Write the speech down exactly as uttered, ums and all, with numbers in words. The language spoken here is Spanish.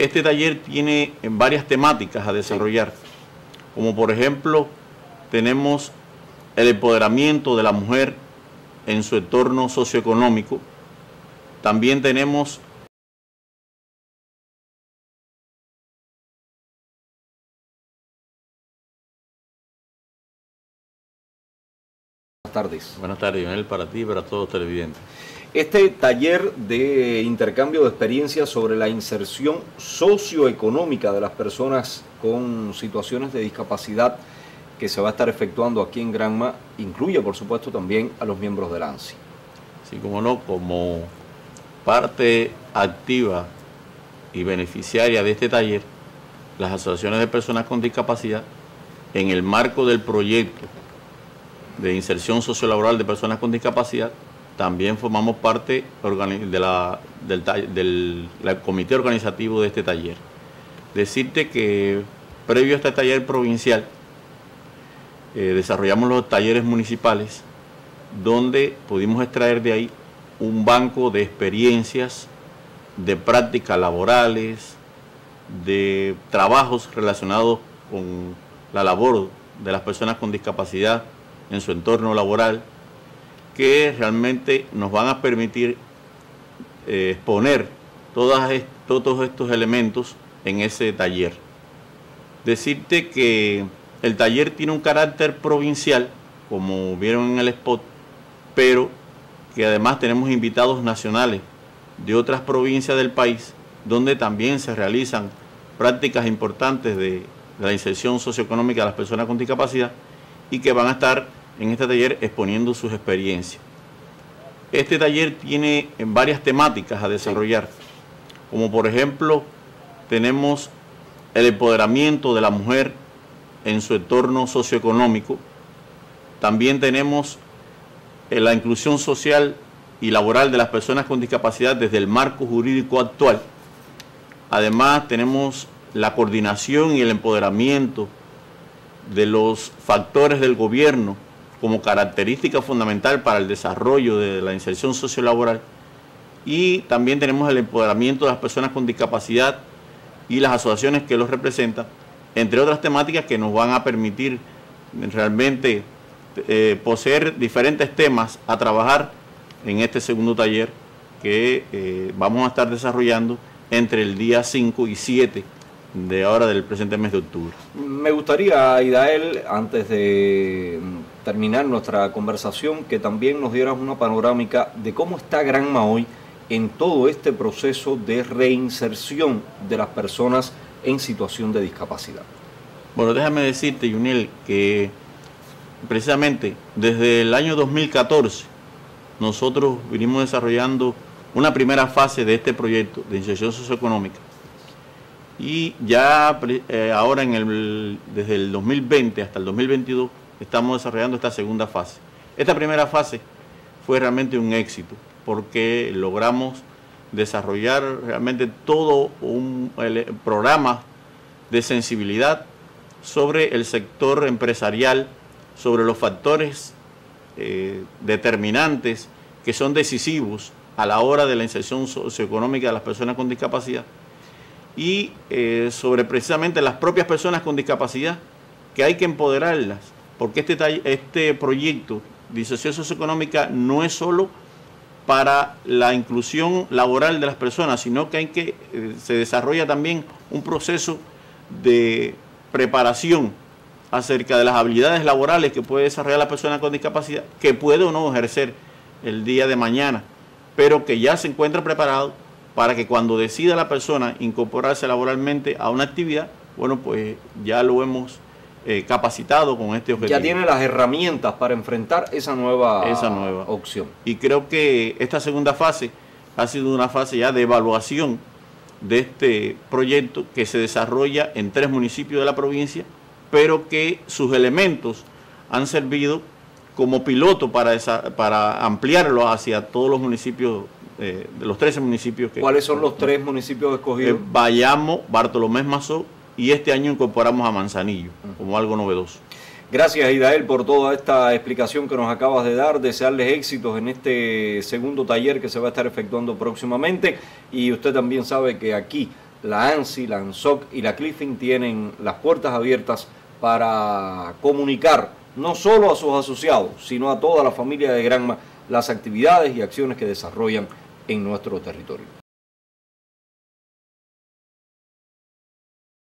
Este taller tiene varias temáticas a desarrollar, sí. Como por ejemplo, tenemos el empoderamiento de la mujer en su entorno socioeconómico. También tenemos Buenas tardes. Buenas tardes, Lionel, para ti y para todos los televidentes. Este taller de intercambio de experiencias sobre la inserción socioeconómica de las personas con situaciones de discapacidad que se va a estar efectuando aquí en Granma, incluye por supuesto también a los miembros del ANSI. Sí, como no, como parte activa y beneficiaria de este taller, las asociaciones de personas con discapacidad, en el marco del proyecto de inserción sociolaboral de personas con discapacidad, también formamos parte de la, del, del, del comité organizativo de este taller. Decirte que previo a este taller provincial, eh, desarrollamos los talleres municipales, donde pudimos extraer de ahí un banco de experiencias, de prácticas laborales, de trabajos relacionados con la labor de las personas con discapacidad en su entorno laboral, que realmente nos van a permitir eh, exponer todas est todos estos elementos en ese taller. Decirte que el taller tiene un carácter provincial, como vieron en el spot, pero que además tenemos invitados nacionales de otras provincias del país, donde también se realizan prácticas importantes de, de la inserción socioeconómica de las personas con discapacidad y que van a estar en este taller exponiendo sus experiencias. Este taller tiene varias temáticas a desarrollar, como por ejemplo, tenemos el empoderamiento de la mujer en su entorno socioeconómico. También tenemos la inclusión social y laboral de las personas con discapacidad desde el marco jurídico actual. Además, tenemos la coordinación y el empoderamiento de los factores del gobierno como característica fundamental para el desarrollo de la inserción sociolaboral, y también tenemos el empoderamiento de las personas con discapacidad y las asociaciones que los representan, entre otras temáticas que nos van a permitir realmente eh, poseer diferentes temas a trabajar en este segundo taller que eh, vamos a estar desarrollando entre el día cinco y siete de ahora del presente mes de octubre. Me gustaría, Idael, antes de terminar nuestra conversación, que también nos dieras una panorámica de cómo está Granma hoy en todo este proceso de reinserción de las personas en situación de discapacidad. Bueno, déjame decirte, Yuniel, que precisamente desde el año dos mil catorce nosotros vinimos desarrollando una primera fase de este proyecto de inserción socioeconómica. Y ya eh, ahora, en el, desde el dos mil veinte hasta el dos mil veintidós, estamos desarrollando esta segunda fase. Esta primera fase fue realmente un éxito, porque logramos desarrollar realmente todo un el, programa de sensibilidad sobre el sector empresarial, sobre los factores eh, determinantes que son decisivos a la hora de la inserción socioeconómica de las personas con discapacidad, y eh, sobre precisamente las propias personas con discapacidad, que hay que empoderarlas, porque este, este proyecto de inserción socioeconómica no es solo para la inclusión laboral de las personas, sino que hay que eh, se desarrolla también un proceso de preparación acerca de las habilidades laborales que puede desarrollar la persona con discapacidad, que puede o no ejercer el día de mañana, pero que ya se encuentra preparado para que cuando decida la persona incorporarse laboralmente a una actividad, bueno, pues ya lo hemos eh, capacitado con este objetivo. Ya tiene las herramientas para enfrentar esa nueva, esa nueva opción. Y creo que esta segunda fase ha sido una fase ya de evaluación de este proyecto que se desarrolla en tres municipios de la provincia, pero que sus elementos han servido como piloto para, esa, para ampliarlo hacia todos los municipios, eh, de los trece municipios. Que, ¿Cuáles son los tres municipios escogidos? Eh, Bayamo, Bartolomé Mazó, y este año incorporamos a Manzanillo, uh-huh, como algo novedoso. Gracias, Idael, por toda esta explicación que nos acabas de dar. Desearles éxitos en este segundo taller que se va a estar efectuando próximamente. Y usted también sabe que aquí la ANSI, la ANSOC y la CLIFIN tienen las puertas abiertas para comunicar no solo a sus asociados, sino a toda la familia de Granma las actividades y acciones que desarrollan en nuestro territorio.